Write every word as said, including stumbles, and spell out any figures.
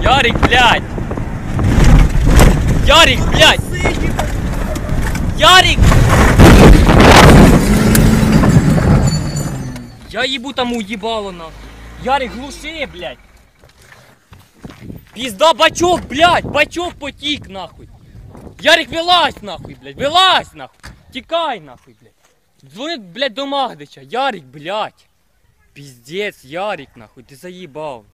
Ярик, блядь! Ярик, блядь! Ярик! Я ебу там уебало нахуй. Ярик, глуши, блядь! Пизда, бачок, блядь! Бачок потік, нахуй! Ярик, вилазь, нахуй, блядь! Вилазь, нахуй! Тікай, нахуй, блядь! Дзвони, блядь, до Магдича! Ярик, блядь! Пиздец, Ярик, нахуй, ты заебал!